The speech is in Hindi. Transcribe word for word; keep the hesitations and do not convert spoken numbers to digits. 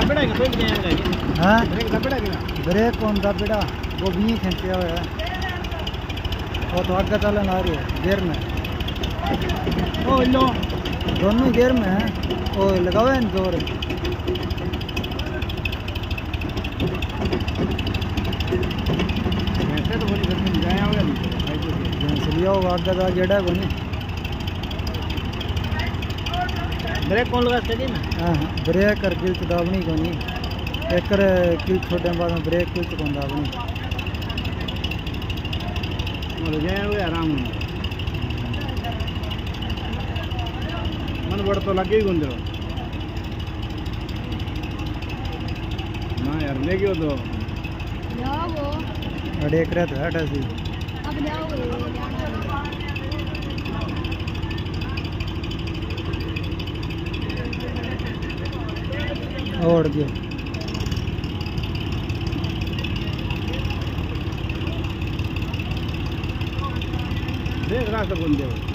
हाँ ब्रेक कौन दा बेटा वो भी खींचे हुए है वो तो आगे चलन आ रही है गियर में ओ लो दोनों गियर में है ओ लगाओ है जोर वैसे तो बोली घर में जाया हुआ नहीं लिया होगा आगे का जेड़ा को नहीं ब्रेक कौन लगा सके ना हाँ ब्रेक कर किल दाबनी को नहीं एक किल छोटे बाद में ब्रेक किल कौन दाबनी बोले जाया हुआ आराम मन बड़ तो लगे ही गुंजो ना यार ले गयो तो जाओ अरे एक रात है ऐसी अब जाओ ओढ़ गया देख रास्ता कौन दे